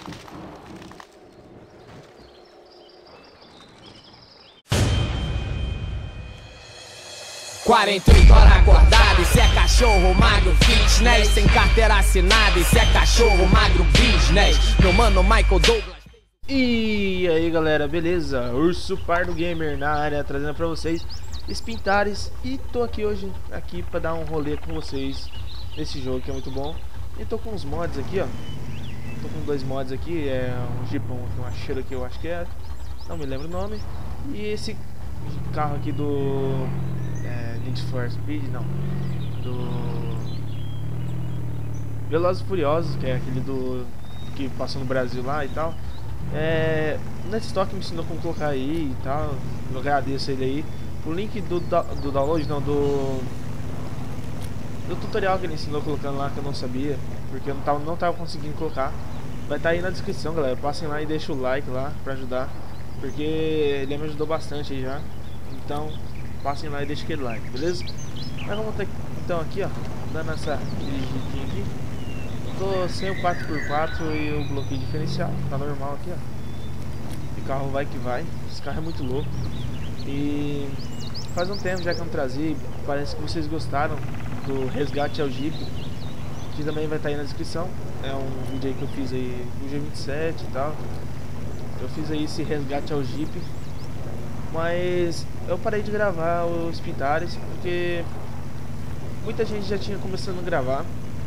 "48 horas acordado, isso é cachorro magro fitness. Sem carteira assinada, isso é cachorro magro business. Meu mano Michael Douglas." E aí galera, beleza? Urso Pardo Gamer na área, trazendo pra vocês Spintares. E tô aqui hoje pra dar um rolê com vocês nesse jogo que é muito bom. E tô com uns mods aqui, ó. Tô com dois mods aqui, é um Jeepão, uma cheira que eu acho que é, não me lembro o nome. E esse carro aqui do Need for Speed, não, do Velozes e Furiosos, que é aquele do que passou no Brasil lá e tal. O Netstock me ensinou como colocar aí e tal. Eu agradeço ele aí. O link do download, não, do tutorial que ele ensinou colocando lá, que eu não sabia, porque eu não tava conseguindo colocar. Vai estar aí na descrição, galera. Passem lá e deixem o like lá pra ajudar, porque ele me ajudou bastante aí já. Então passem lá e deixem aquele like, beleza? Mas vamos ter, então aqui, ó, dando essa dirigidinha aqui. Tô sem o 4x4 e o bloqueio diferencial, tá normal aqui, ó. O carro vai que vai. Esse carro é muito louco. E faz um tempo já que eu não trazia. Parece que vocês gostaram do resgate ao Jeep, que também vai estar aí na descrição. É um vídeo aí que eu fiz aí no G27 e tal. Eu fiz aí esse resgate ao Jeep, mas eu parei de gravar os Spintares porque muita gente já tinha começando a gravar.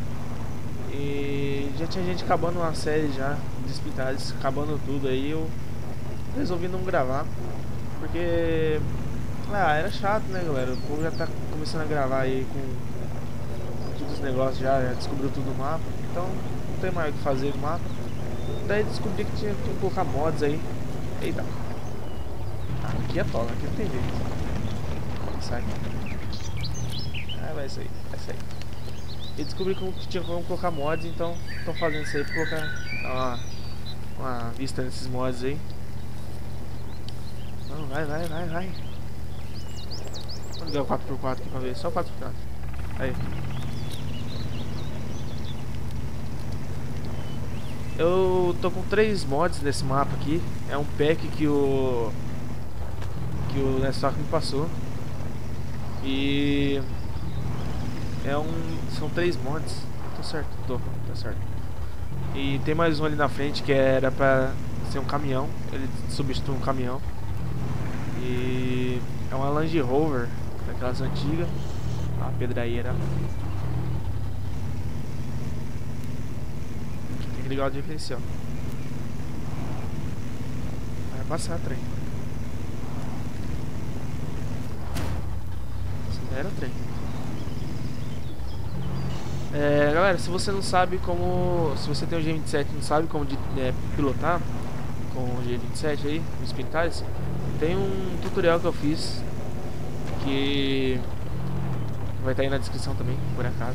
E já tinha gente acabando uma série já de Spintares, acabando tudo aí. Eu resolvi não gravar porque era chato, né, galera? O povo já tá começando a gravar aí com todos os negócios, já descobriu tudo no mapa. Então não tem mais o que fazer no mapa. Daí descobri que tinha que colocar mods aí. Eita, aqui é tola, aqui não tem jeito. Sai. Vai sair, vai sair. E descobri que tinha como colocar mods, então tô fazendo isso aí pra colocar uma vista nesses mods aí. Não, vai. Vou ligar o 4x4 aqui pra ver, só o 4x4. Aí. Eu tô com 3 mods nesse mapa aqui. É um pack que o Netstock me passou. E são 3 mods. Tá certo, tá certo. E tem mais um ali na frente que era pra ser um caminhão. Ele substitui um caminhão. E é uma Land Rover, daquelas antigas. A pedraíra. Tem que ligar o diferencial. Vai passar trem. Acelera o trem. Galera, se você não sabe como... Se você tem o G27 e não sabe como pilotar com o G27 aí, os Spintares, tem um tutorial que eu fiz que vai estar aí na descrição também, por acaso.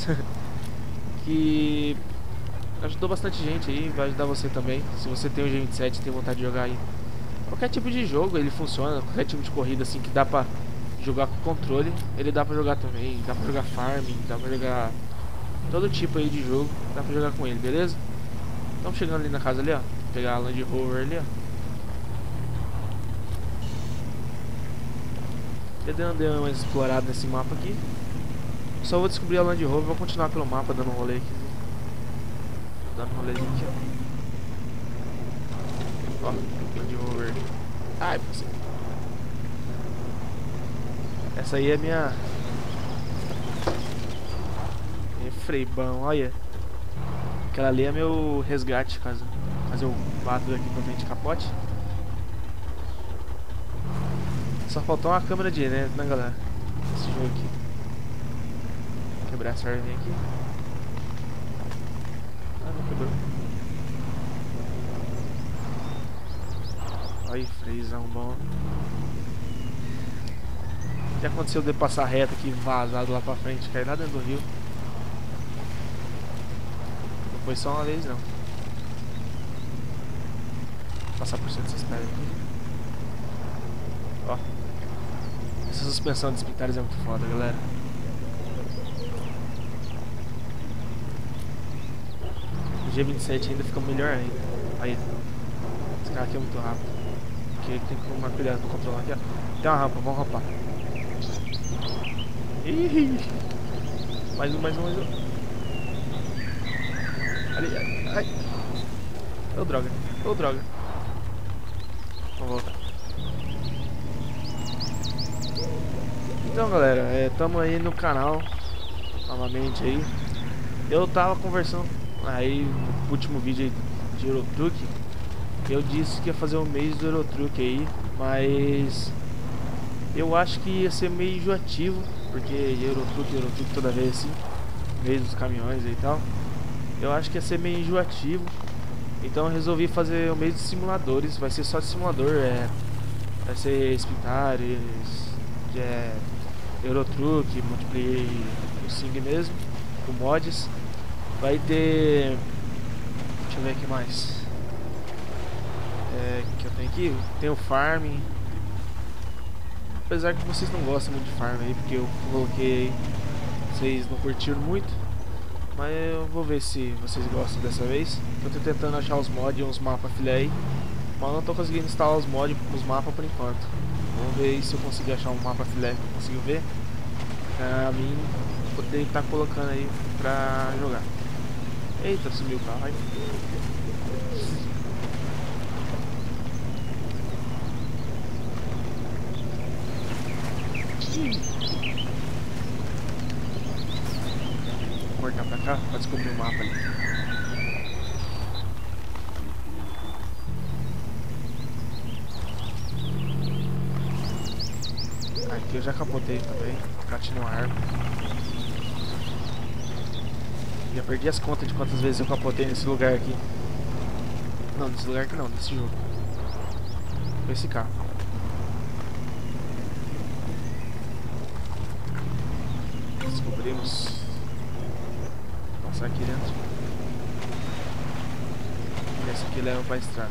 Que ajudou bastante gente aí, vai ajudar você também. Se você tem o G27 e tem vontade de jogar aí qualquer tipo de jogo, ele funciona. Qualquer tipo de corrida assim que dá pra jogar com controle, ele dá pra jogar também. Dá pra jogar farming, dá pra jogar todo tipo aí de jogo, dá pra jogar com ele, beleza? Estamos chegando ali na casa ali, ó. Vou pegar a Land Rover ali, ó. Eu dei uma explorada nesse mapa aqui. Só vou descobrir a Land Rover, vou continuar pelo mapa dando um rolê aqui. Dando um rolezinho aqui, ó. Ó, Land Rover. Ai, você. Essa aí é minha freibão, olha. Aquela ali é meu resgate, caso eu bato aqui pra frente de capote. Só faltou uma câmera direita, né, galera? Esse jogo aqui. Vou quebrar essa arminha aqui. Ah, não quebrou. Aí, freizão bom. O que aconteceu de passar reto aqui, vazado lá pra frente, cair lá dentro do rio? Não foi só uma vez, não. Vou passar por cima dessas pedras aqui. Ó. Essa suspensão de Spintares é muito foda, galera. G27 ainda fica melhor ainda. Aí, esse cara aqui é muito rápido. Aqui tem que tomar cuidado no controlar aqui, ó. Tem uma rampa, vamos rampar. Ih, mais um. Ali, ai. Ô droga. Vamos voltar. Então galera, tamo aí no canal novamente aí. Eu tava conversando aí no último vídeo aí de Eurotruck. Eu disse que ia fazer um mês do Eurotruck aí, mas eu acho que ia ser meio enjoativo, porque Eurotruck toda vez assim, mês dos caminhões e tal. Eu acho que ia ser meio enjoativo. Então eu resolvi fazer o mês de simuladores. Vai ser só de simulador, vai ser Spintares, Eurotruck, multiplayer, o Sing mesmo, com mods. Vai ter... Deixa eu ver aqui mais. Que eu tenho aqui? Tem o Farming. Apesar que vocês não gostam muito de Farm aí, porque eu coloquei aí, vocês não curtiram muito. Mas eu vou ver se vocês gostam dessa vez. Eu tô tentando achar os mods e uns mapas filé aí, mas não tô conseguindo instalar os mods nos mapas por enquanto. Vamos ver se eu consigo achar um mapa filé que eu consigo ver, pra mim poder estar colocando aí pra jogar. Eita, sumiu o carro aí. Vou cortar pra cá pra descobrir o mapa ali. Aqui eu já capotei também, bati no ar. Já perdi as contas de quantas vezes eu capotei nesse lugar aqui. Não, nesse lugar aqui não, nesse jogo. Com esse carro. Descobrimos. Passar aqui dentro. E essa aqui leva pra estrada.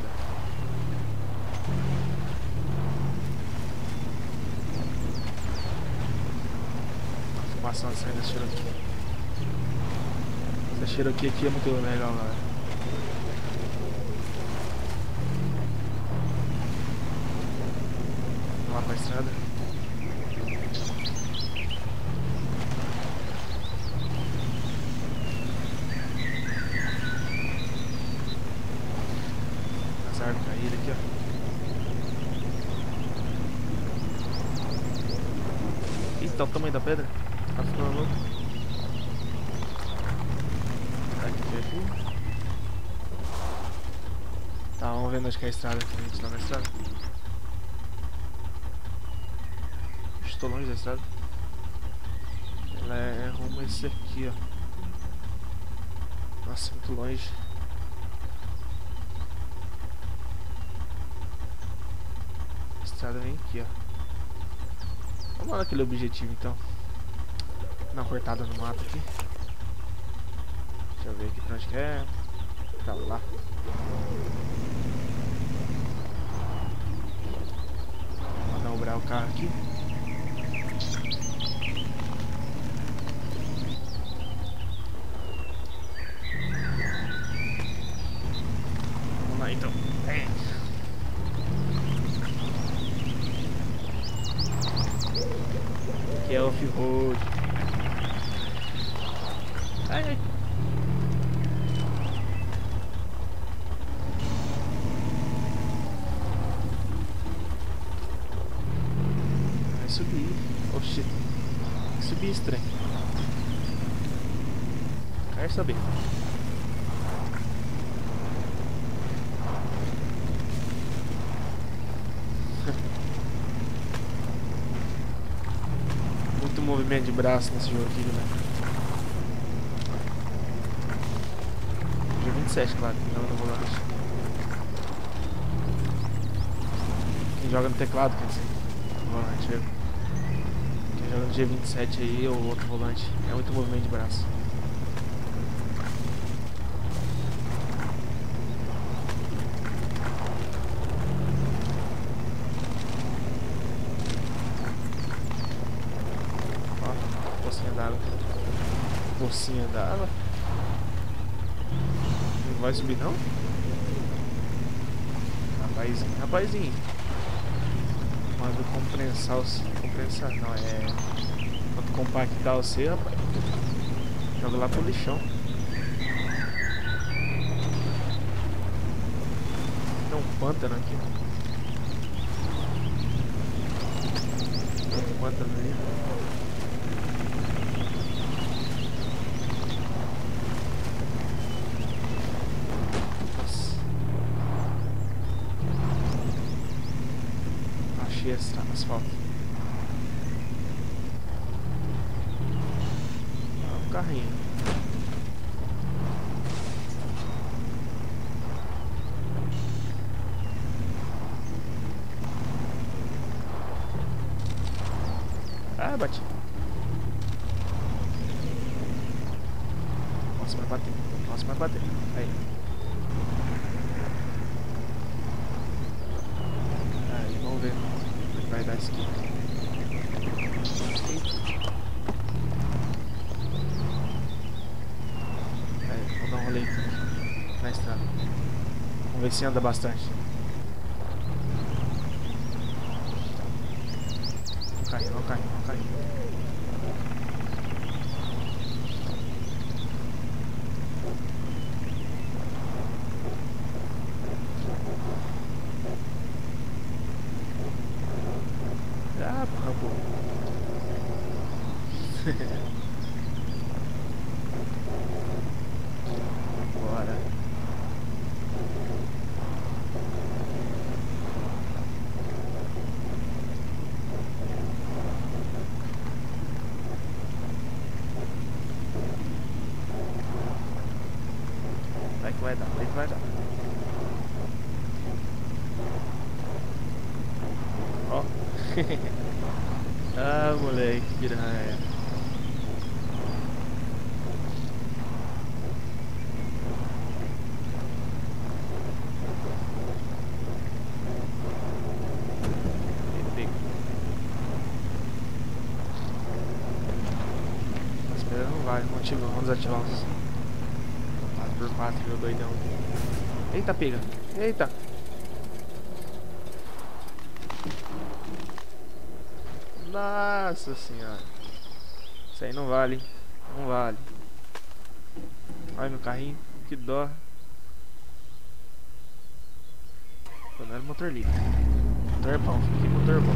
A fumaça saindo da Cherokee. Essa Cherokee aqui é muito legal, galera. Vamos lá pra estrada. As árvores caídas aqui, ó. Eita, o tamanho da pedra. Tá ficando louco. Aqui. Tá, vamos ver onde que é a estrada aqui. A gente tá na estrada. Estou longe da estrada. Ela é rumo a esse aqui, ó. Nossa, muito longe. A estrada vem aqui, ó. Vamos lá naquele objetivo então. Dar uma cortada no mato aqui. Deixa eu ver aqui pra onde que é. Tá lá. Vou manobrar o carro aqui. Vamos lá então. Aqui é off-road. Ai, ai. Vai subir. Oxi. Subir estranho. Quer saber? Muito movimento de braço nesse jogo aqui, né? G27, claro, quem joga no volante. Quem joga no teclado, quer dizer, no volante. Quem joga no G27 aí ou outro volante, é muito movimento de braço. Ó, pocinha d'água. Pocinha d'água. vai subir não? Rapazinho, rapazinho. Quando compensar o... Compensar não, quando compactar o C, rapaz. Joga lá pro lixão. Tem um pântano aqui. Tem um pântano ali. Nossa. Achei esse asfalto. Um carrinho. Ah, bati. Nossa, vai bater. Nossa, vai bater. Aí. Aí, vamos ver. Como vai dar isso aqui. Aí, vou dar um rolê aqui na estrada. Vamos ver se anda bastante. Não caiu, não caiu, não caiu. Ah, porra. Bora. Vai dar, vai dar. Ó. Ah, moleque, que piranha. Nossa, mas não vai, vamos desativar os 4x4, meu doidão. Eita, pega. Eita. Nossa senhora. Isso aí não vale. Não vale. Olha meu carrinho. Que dó. Não era motor livre. Motor bom. Que motor bom.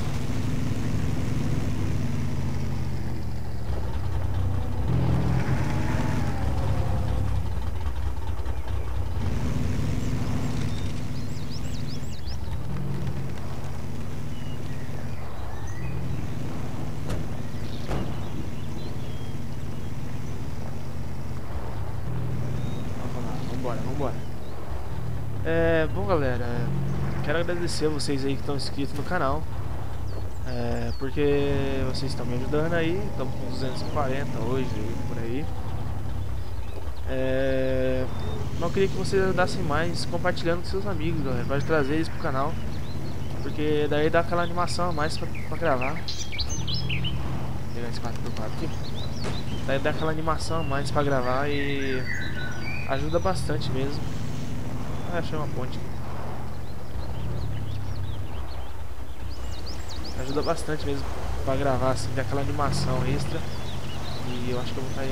Vambora. Bom galera, quero agradecer a vocês aí que estão inscritos no canal, porque vocês estão me ajudando aí. Estamos com 240 hoje, por aí. Não queria que vocês ajudassem mais compartilhando com seus amigos, galera. Pode trazer eles pro canal, porque daí dá aquela animação a mais pra gravar. Vou pegar esse 4x4 aqui. Daí dá aquela animação a mais pra gravar e ajuda bastante mesmo. Ah, achei uma ponte. Ajuda bastante mesmo pra gravar assim, daquela animação extra. E eu acho que eu vou cair.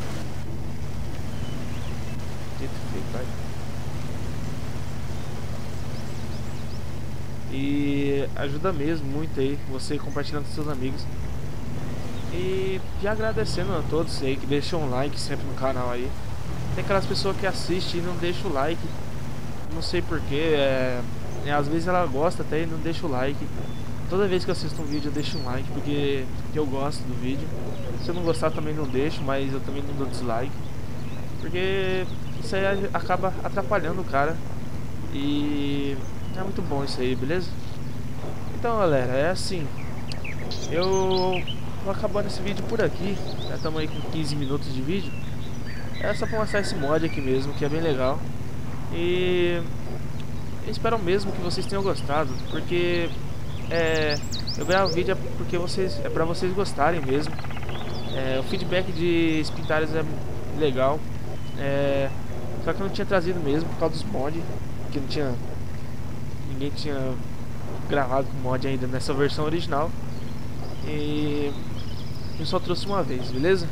E ajuda mesmo muito aí você compartilhando com seus amigos. E agradecendo a todos aí que deixam um like sempre no canal aí. Tem aquelas pessoas que assistem e não deixam o like. Não sei porquê. Às vezes ela gosta até e não deixa o like. Toda vez que eu assisto um vídeo eu deixo um like, porque eu gosto do vídeo. Se eu não gostar também não deixo, mas eu também não dou dislike, porque isso aí acaba atrapalhando o cara. E é muito bom isso aí, beleza? Então galera, é assim. Eu vou acabando esse vídeo por aqui. Já estamos aí com 15 minutos de vídeo. É só pra mostrar esse mod aqui mesmo, que é bem legal. E eu espero mesmo que vocês tenham gostado, porque eu gravo vídeo porque é pra vocês gostarem mesmo. O feedback de Spintares é legal. Só que eu não tinha trazido mesmo por causa dos mods, que não tinha, ninguém tinha gravado com mod ainda nessa versão original. E eu só trouxe uma vez, beleza?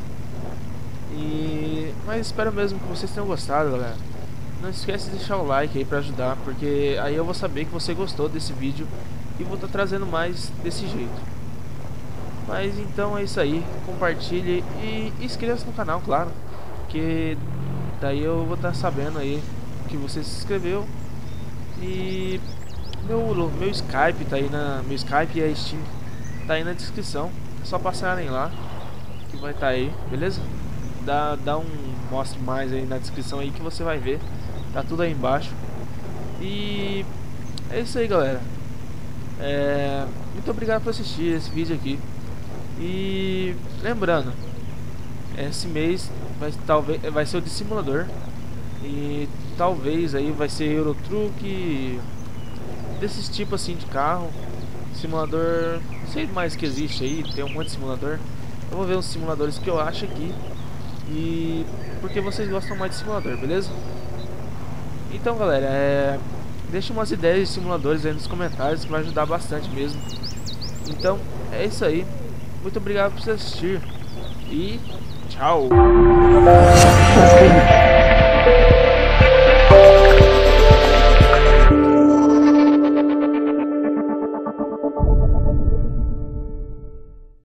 Mas espero mesmo que vocês tenham gostado, galera. Não esquece de deixar o like aí pra ajudar, porque aí eu vou saber que você gostou desse vídeo e vou estar trazendo mais desse jeito. Mas então é isso aí, compartilhe e inscreva-se no canal, claro, que daí eu vou estar sabendo aí que você se inscreveu. E meu Skype tá aí meu Skype e a Steam tá aí na descrição, é só passarem lá que vai estar aí, beleza? Dá um mostre mais aí na descrição aí que você vai ver, tá tudo aí embaixo. E é isso aí, galera. Muito obrigado por assistir esse vídeo aqui. E lembrando, esse mês vai ser o de simulador. E talvez aí vai ser Euro Truck, desses tipos assim de carro. Simulador, não sei mais que existe aí, tem um monte de simulador. Eu vou ver uns simuladores que eu acho aqui. E porque vocês gostam mais de simulador, beleza? Então, galera, deixa umas ideias de simuladores aí nos comentários, que vai ajudar bastante mesmo. Então, é isso aí. Muito obrigado por assistir e tchau.